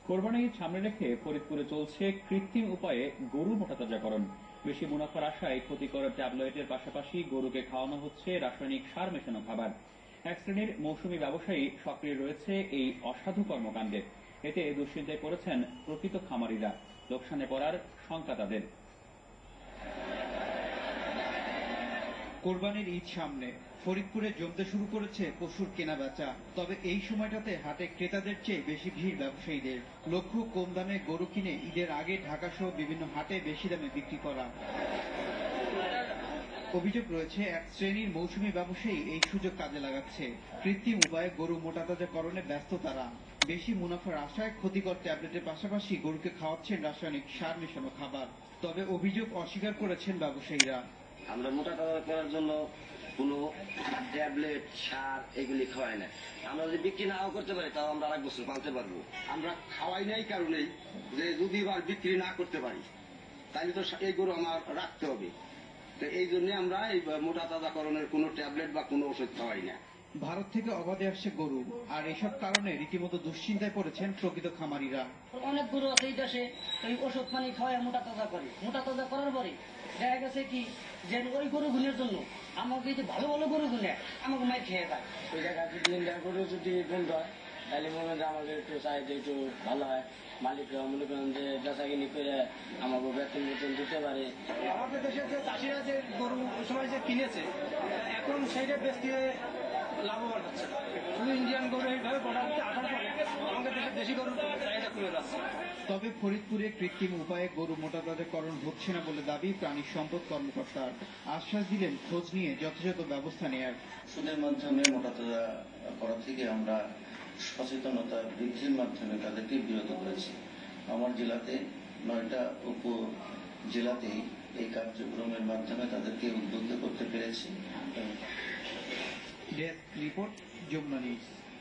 কোরবানি ঈদ সামনে রেখে ফরিদপুরে চলছে কৃত্রিম উপায়ে গরু মোটাতাজাকরণ। বেশি মুনাফার আশায় ক্ষতিকর ট্যাবলেটের পাশাপাশি গরুকে খাওয়ানো হচ্ছে রাসায়নিক সার মেশানো খাবার। এক শ্রেণীর মৌসুমী ব্যবসায়ী সক্রিয় রয়েছে এই অসাধু কর্মকাণ্ডে। এতে দুশ্চিন্তায় পড়েছেন প্রকৃত খামারিরা। লোকসানে পড়ার শঙ্কা তাদের। কোরবানির ঈদ সামনে ফরিদপুরে জমতে শুরু করেছে পশুর কেনা বেচা। তবে এই সময়টাতে হাটে ক্রেতাদের চেয়ে বেশি ভিড় ব্যবসায়ীদের। লক্ষ্য কম দামে গরু কিনে ঈদের আগে ঢাকা সহ বিভিন্ন হাটে বেশি দামে বিক্রি করা। অভিযোগ রয়েছে এক শ্রেণীর মৌসুমী ব্যবসায়ী এই সুযোগ কাজে লাগাচ্ছে। কৃত্রিম উপায়ে গরু মোটাতাজাকরণে ব্যস্ত তারা। বেশি মুনাফার আশায় ক্ষতিকর ট্যাবলেটের পাশাপাশি গরুকে খাওয়াচ্ছেন রাসায়নিক সার মেশানো খাবার। তবে অভিযোগ অস্বীকার করেছেন ব্যবসায়ীরা। আমরা মোটা তাজা করার জন্য কোনো ট্যাবলেট সার এগুলি খাওয়াই না। আমরা যদি বিক্রি নাও করতে পারি তাও আমরা আর এক বছর পালতে পারবো। আমরা খাওয়াই নাই কারণেই যে যদি এবার বিক্রি না করতে পারি তাহলে তো এই গরু আমার রাখতে হবে। তো এই জন্য আমরা এই মোটা তাজাকরণের কোনো ট্যাবলেট বা কোনো ওষুধ খাওয়াই না। ভারত থেকে অবাধে আসছে গরু, আর এসব কারণে রীতিমতো দুশ্চিন্তায় পড়েছেন প্রকৃত খামারিরা। অনেক গরু আছে এই দেশে এই ওষুধ পানি খাওয়ায় মোটা তাজা করে। মোটা তাজা করার পরে দেখা গেছে কি যে ওই গরু গুনের জন্য আমাকে যে ভালো ভালো গরু গুনে আমাকে মাই খেয়ে যায়। ওই জায়গায় যদি ইন্ডিয়ান গরু যদি বন্ধ হয় তাহলে মনে হয় আমাদের একটু চাহিদা একটু ভালো হয়। মালিকরা মনে করেন যে বেচাকিনি করে আমাকে বেতন বেতন দিতে পারে। আমাদের দেশের যে চাষিরা যে গরু ওই সময় যে কিনেছে এখন সেইটা বেশি লাভবান হচ্ছে। শুধু ইন্ডিয়ান গরু এইভাবে বর্ডারতে আসার পরে আমাদের দেশের দেশি গরুর চাহিদা কমে যাচ্ছে। তবে ফরিদপুরে কৃত্রিম উপায়ে গরু মোটাতাজাকরণ হচ্ছে না বলে দাবি প্রাণী সম্পদ কর্মকর্তার। আশ্বাস দিলেন খোঁজ নিয়ে যথাযথ ব্যবস্থা নেয়ার। ওষুধের মাধ্যমে মোটাতাজা করা থেকে আমরা সচেতনতা বৃদ্ধির মাধ্যমে তাদেরকে বিরত করেছি। আমার জেলাতে 9টা উপজেলাতেই এই কার্যক্রমের মাধ্যমে তাদেরকে উদ্বুদ্ধ করতে পেরেছি। Desk report, Jamuna news.